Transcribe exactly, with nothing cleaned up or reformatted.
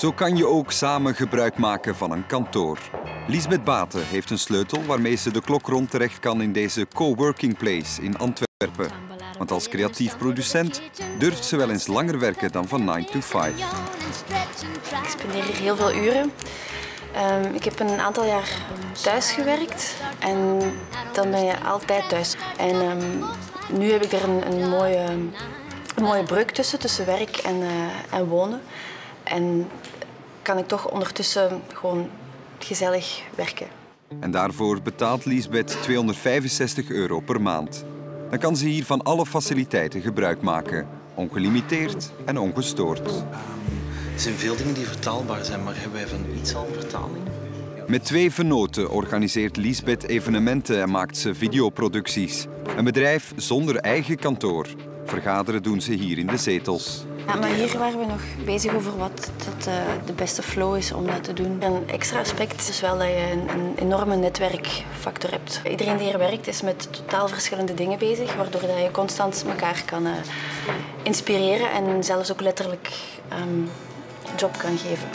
Zo kan je ook samen gebruik maken van een kantoor. Liesbeth Baten heeft een sleutel waarmee ze de klok rond terecht kan in deze coworking place in Antwerpen. Want als creatief producent durft ze wel eens langer werken dan van nine to five. Ik spendeer hier heel veel uren. Um, ik heb een aantal jaar thuis gewerkt en dan ben je altijd thuis. En um, nu heb ik er een, een, mooie, een mooie breuk tussen, tussen werk en, uh, en wonen. En kan ik toch ondertussen gewoon gezellig werken. En daarvoor betaalt Liesbeth tweehonderdvijfenzestig euro per maand. Dan kan ze hier van alle faciliteiten gebruik maken. Ongelimiteerd en ongestoord. Um, er zijn veel dingen die vertaalbaar zijn, maar hebben wij van iets al vertaling? Met twee venoten organiseert Liesbeth evenementen en maakt ze videoproducties. Een bedrijf zonder eigen kantoor. Vergaderen doen ze hier in de zetels. Ja, maar hier waren we nog bezig over wat dat, uh, de beste flow is om dat te doen. Een extra aspect is wel dat je een, een enorme netwerkfactor hebt. Iedereen die hier werkt is met totaal verschillende dingen bezig, waardoor dat je constant elkaar kan uh, inspireren en zelfs ook letterlijk um, job kan geven.